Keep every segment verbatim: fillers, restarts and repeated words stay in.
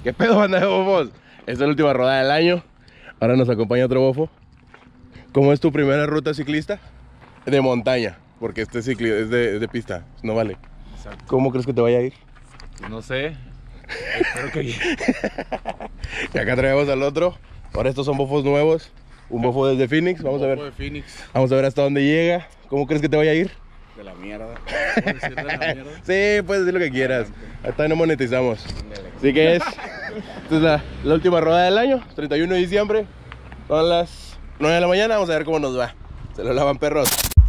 ¿Qué pedo, banda de bofos? Esta es la última rodada del año. Ahora nos acompaña otro bofo. ¿Cómo es tu primera ruta ciclista? De montaña, porque este ciclo es de, es de pista, no vale. Exacto. ¿Cómo crees que te vaya a ir? Pues no sé. Espero que bien. Y acá traemos al otro. Ahora estos son bofos nuevos. Un bofo desde Phoenix. Vamos a ver. de Phoenix. Vamos a ver hasta dónde llega. ¿Cómo crees que te vaya a ir? De la mierda. ¿Puedo decir de la mierda? Sí, puedes decir lo que quieras. Hasta no monetizamos. Así que es. Esta es la, la última rodada del año. treinta y uno de diciembre. Son las nueve de la mañana. Vamos a ver cómo nos va. Se lo lavan, perros.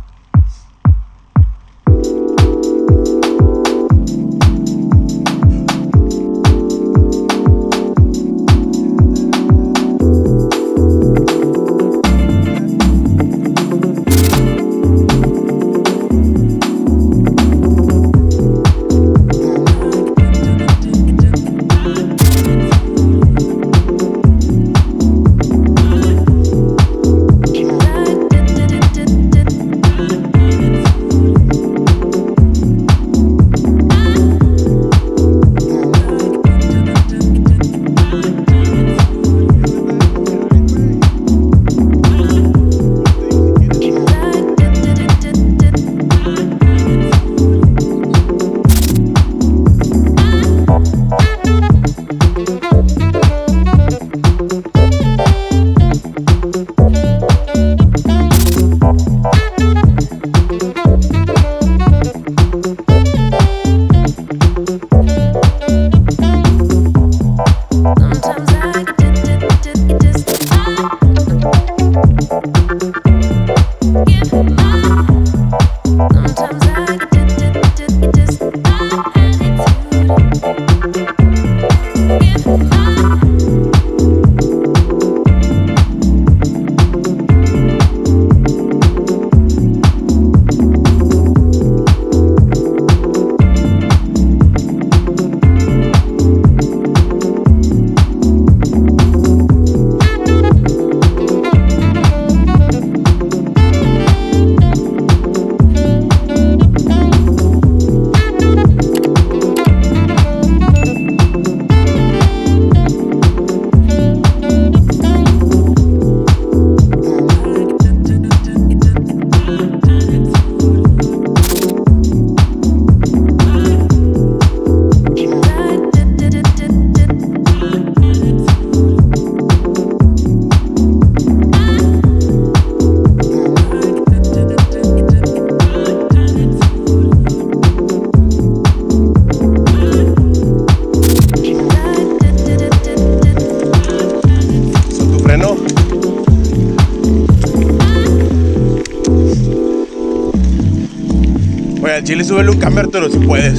Al chile súbele un cambio, Arturo, si puedes.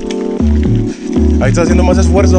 Ahí está haciendo más esfuerzo.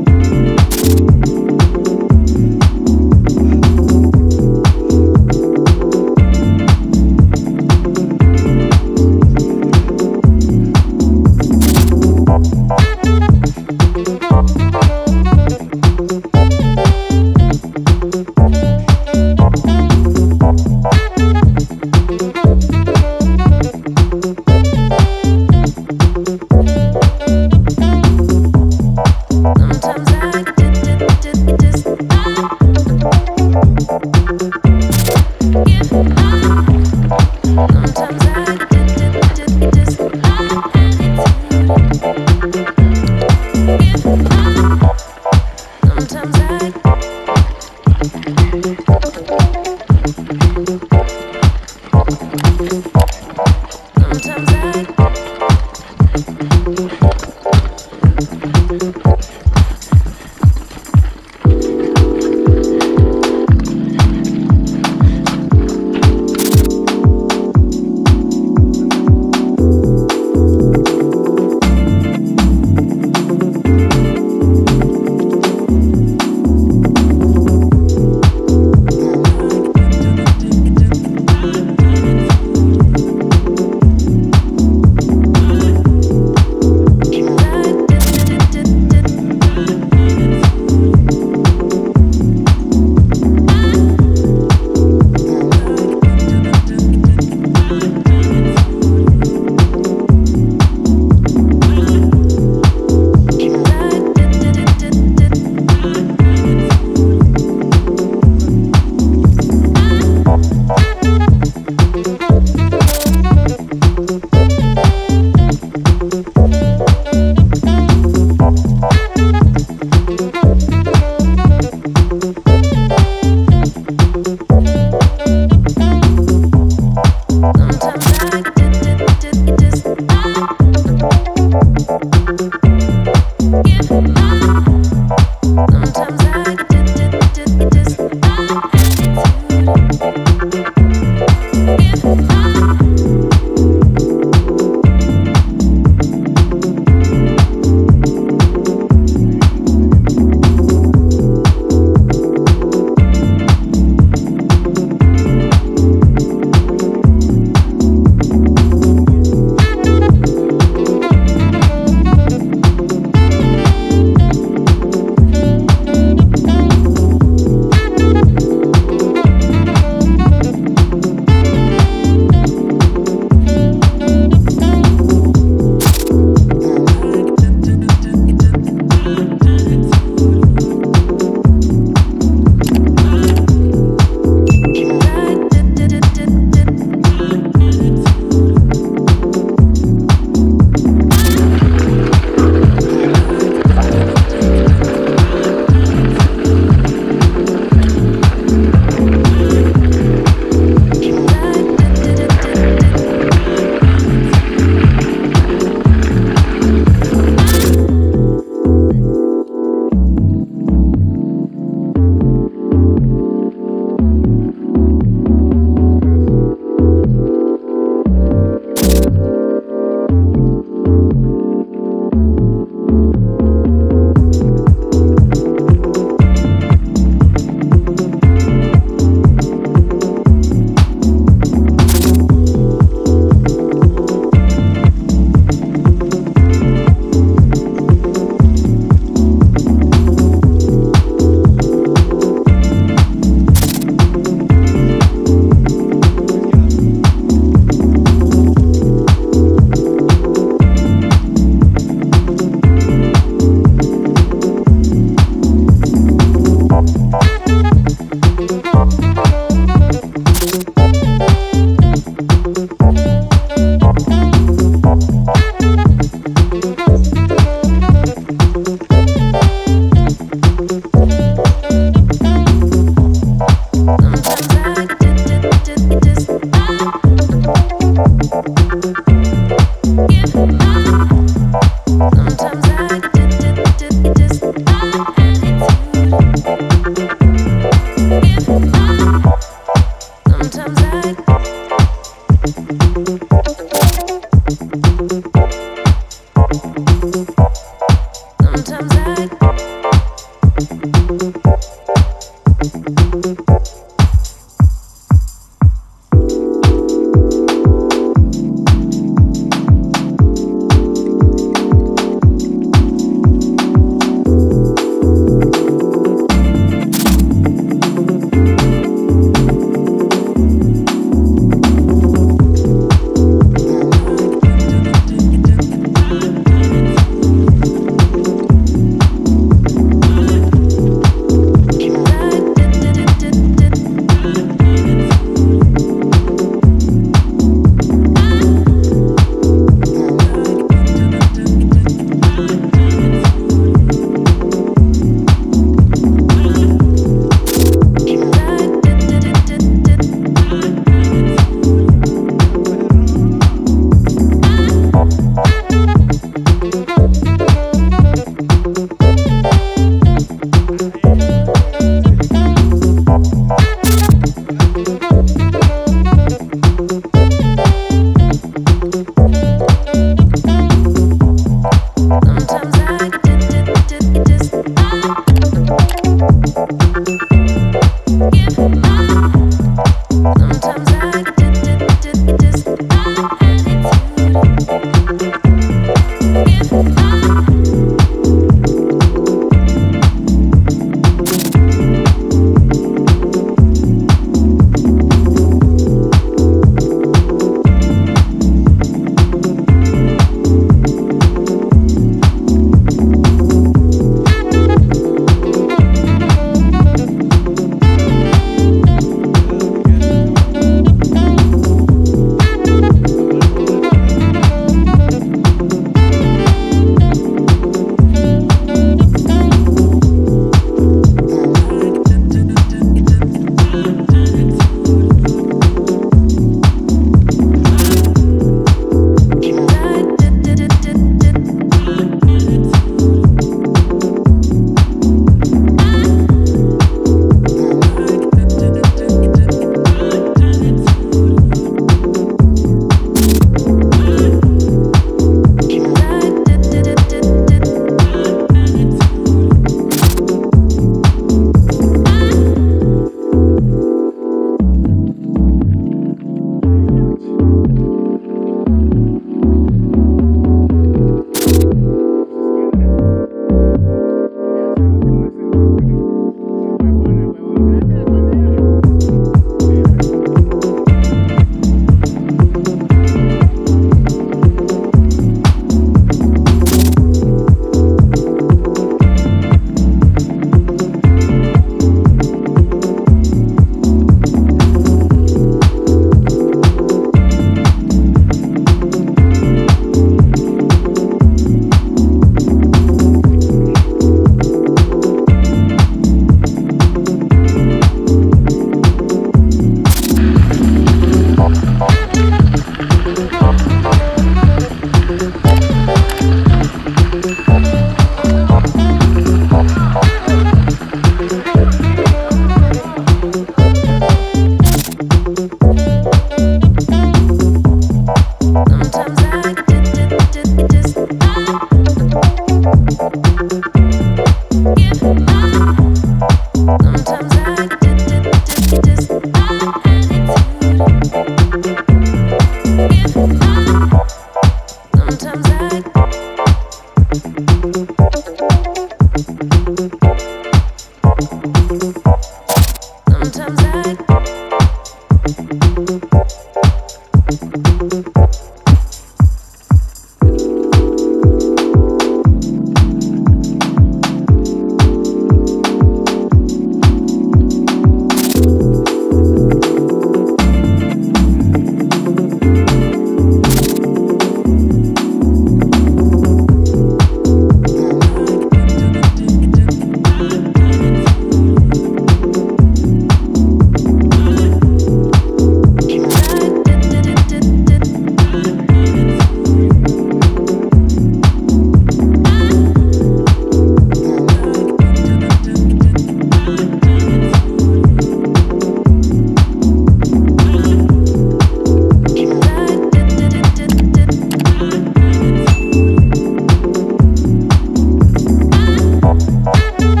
Thank you.